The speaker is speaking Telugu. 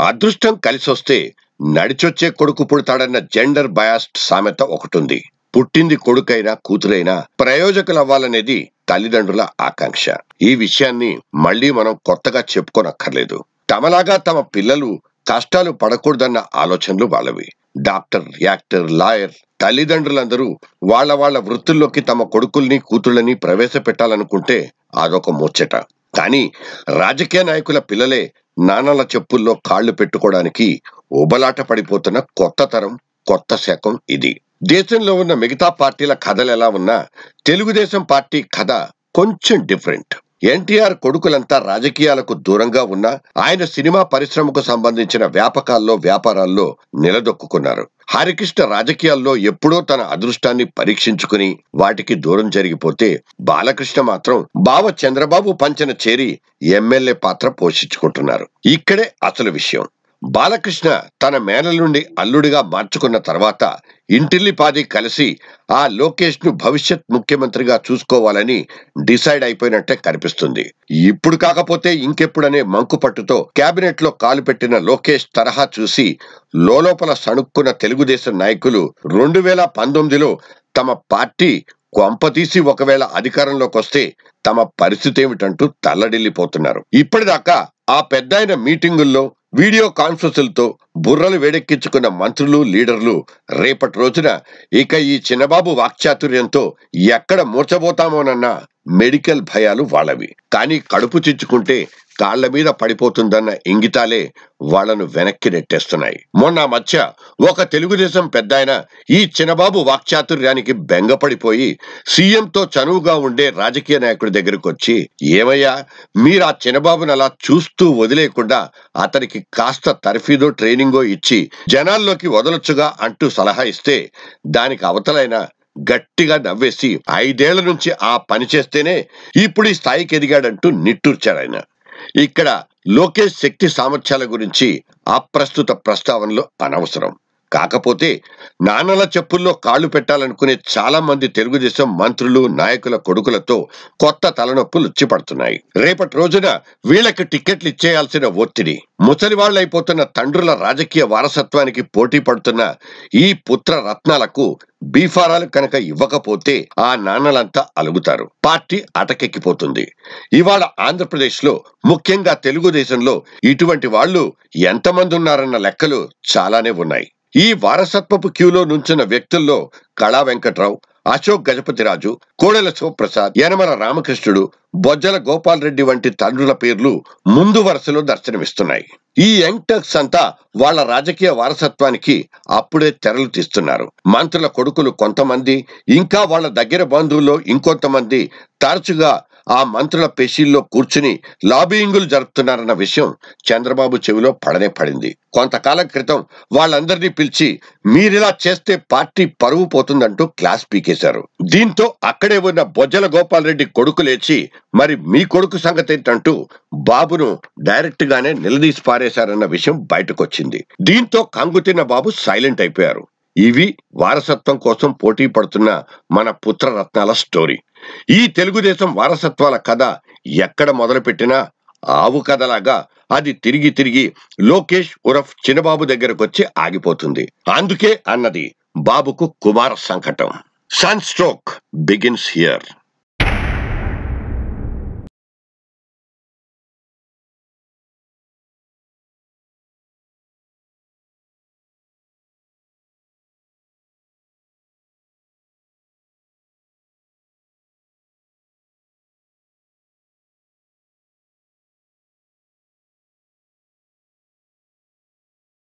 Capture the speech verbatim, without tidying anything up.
అదృష్టం కలిసొస్తే నడిచొచ్చే కొడుకు పుడతాడన్న జెండర్ బయాస్డ్ సామెత ఒకటుంది. పుట్టింది కొడుకైనా కూతురైనా ప్రయోజకులవ్వాలనేది తల్లిదండ్రుల ఆకాంక్ష. ఈ విషయాన్ని మళ్లీ మనం కొత్తగా చెప్పుకోనక్కర్లేదు. తమలాగా తమ పిల్లలు కష్టాలు పడకూడదన్న ఆలోచనలు వాళ్ళవి. డాక్టర్, యాక్టర్, లాయర్ తల్లిదండ్రులందరూ వాళ్ళ వాళ్ళ వృత్తుల్లోకి తమ కొడుకుల్ని కూతుళ్ళని ప్రవేశపెట్టాలనుకుంటే అదొక ముచ్చట. కానీ రాజకీయ నాయకుల పిల్లలే నాన్నల చెప్పుల్లో కాళ్లు పెట్టుకోవడానికి ఉబలాట పడిపోతున్న కొత్త తరం, కొత్త శకం ఇది. దేశంలో ఉన్న మిగతా పార్టీల కథలు ఎలా ఉన్నా తెలుగుదేశం పార్టీ కథ కొంచెం డిఫరెంట్. ఎన్టీఆర్ కొడుకులంతా రాజకీయాలకు దూరంగా ఉన్నా ఆయన సినిమా పరిశ్రమకు సంబంధించిన వ్యాపకాల్లో వ్యాపారాల్లో నిలదొక్కున్నారు. హరికృష్ణ రాజకీయాల్లో ఎప్పుడో తన అదృష్టాన్ని పరీక్షించుకుని వాటికి దూరం జరిగిపోతే, బాలకృష్ణ మాత్రం బావ చంద్రబాబు పంచన చేరి ఎమ్మెల్యే పాత్ర పోషించుకుంటున్నారు. ఇక్కడే అసలు విషయం. బాలకృష్ణ తన మేనల్లుండి అల్లుడిగా మార్చుకున్న తర్వాత ఇంటిల్లిపాది కలిసి ఆ లోకేష్ ను భవిష్యత్ ముఖ్యమంత్రిగా చూసుకోవాలని డిసైడ్ అయిపోయినట్టే కనిపిస్తుంది. ఇప్పుడు కాకపోతే ఇంకెప్పుడనే మంకు పట్టుతో కేబినెట్ లో కాలు పెట్టిన లోకేష్ తరహా చూసి లోలోపల సణుక్కున్న తెలుగుదేశం నాయకులు రెండు వేల పంతొమ్మిదిలో తమ పార్టీ కొంపతీసి ఒకవేళ అధికారంలోకి వస్తే తమ పరిస్థితి ఏమిటంటూ తల్లడిల్లిపోతున్నారు. ఇప్పటిదాకా ఆ పెద్దాయన మీటింగుల్లో, వీడియో కాన్ఫరెన్సులతో బుర్రలు వేడెక్కించుకున్న మంత్రులు, లీడర్లు రేపటి రోజున ఇక ఈ చిన్నబాబు వాక్చాతుర్యంతో ఎక్కడ మూర్చబోతామోనన్న మెడికల్ భయాలు వాళ్ళవి. కానీ కడుపు చిచ్చుకుంటే కాళ్ల మీద పడిపోతుందన్న ఇంగితాలే వాళ్లను వెనక్కి నెట్టేస్తున్నాయి. మొన్న మధ్య ఒక తెలుగుదేశం పెద్దాయన ఈ చిన్నబాబు వాక్చాతుర్యానికి బెంగపడిపోయి సీఎంతో చనువుగా ఉండే రాజకీయ నాయకుడి దగ్గరకు వచ్చి, ఏమయ్యా మీరు ఆ చిన్నబాబుని అలా చూస్తూ వదిలేయకుండా అతనికి కాస్త తర్ఫీదో ట్రైనింగో ఇచ్చి జనాల్లోకి వదలొచ్చుగా అంటూ సలహా ఇస్తే దానికి అవతలైన గట్టిగా నవ్వేసి ఐదేళ్ల నుంచి ఆ పని చేస్తేనే ఇప్పుడు ఈ స్థాయికి ఎదిగాడంటూ నిట్టూర్చాడాయన. ఇక్కడ లోకేష్ శక్తి సామర్థ్యాల గురించి అప్రస్తుత ప్రస్తావనలు అనవసరం. కాకపోతే నాన్నల చెప్పుల్లో కాళ్లు పెట్టాలనుకునే చాలా మంది తెలుగుదేశం మంత్రులు, నాయకుల కొడుకులతో కొత్త తలనొప్పులు వచ్చి పడుతున్నాయి. రేపటి రోజున వీళ్లకు టికెట్లు ఇచ్చేయాల్సిన ఒత్తిడి, ముసలివాళ్లైపోతున్న తండ్రుల రాజకీయ వారసత్వానికి పోటీ పడుతున్న ఈ పుత్ర రత్నాలకు బీఫారాలు కనుక ఇవ్వకపోతే ఆ నాన్నలంతా అలుగుతారు. పార్టీ అటకెక్కిపోతుంది. ఇవాళ ఆంధ్రప్రదేశ్ లో, ముఖ్యంగా తెలుగుదేశంలో ఇటువంటి వాళ్ళు ఎంతమంది ఉన్నారన్న లెక్కలు చాలానే ఉన్నాయి. ఈ వారసత్వపు క్యూలో నుంచిన వ్యక్తుల్లో కళా వెంకట్రావు, అశోక్ గజపతిరాజు, కోడెల శివప్రసాద్, యనమల రామకృష్ణుడు, బొజ్జల గోపాల్ రెడ్డి వంటి తండ్రుల పేర్లు ముందు వరుసలో దర్శనమిస్తున్నాయి. ఈ యంగ్ టర్క్స్ అంతా వాళ్ల రాజకీయ వారసత్వానికి అప్పుడే తెరలు తీస్తున్నారు. మంత్రుల కొడుకులు కొంతమంది, ఇంకా వాళ్ల దగ్గర బంధువుల్లో ఇంకొంతమంది తరచుగా ఆ మంత్రుల పేషీల్లో కూర్చుని లాబియింగులు జరుపుతున్నారన్న విషయం చంద్రబాబు చెవిలో పడనే పడింది. కొంతకాలం క్రితం వాళ్ళందరినీ పిలిచి మీరిలా చేస్తే పార్టీ పరువు పోతుందంటూ క్లాస్ పీకేశారు. దీంతో అక్కడే ఉన్న బొజ్జల గోపాల్ రెడ్డి కొడుకు లేచి మరి మీ కొడుకు సంగతి ఏంటంటూ బాబును డైరెక్ట్ గానే నిలదీసి పారేశారన్న విషయం బయటకొచ్చింది. దీంతో కంగుతిన్న బాబు సైలెంట్ అయిపోయారు. ఇవి వారసత్వం కోసం పోటీ పడుతున్న మన పుత్రరత్నాల స్టోరీ. ఈ తెలుగుదేశం వారసత్వాల కథ ఎక్కడ మొదలుపెట్టినా ఆవు కథలాగా అది తిరిగి తిరిగి లోకేష్ ఉరఫ్ చిన్నబాబు దగ్గరకు వచ్చి ఆగిపోతుంది. అందుకే అన్నది బాబుకు కుమార సంకటం. Sun stroke begins here.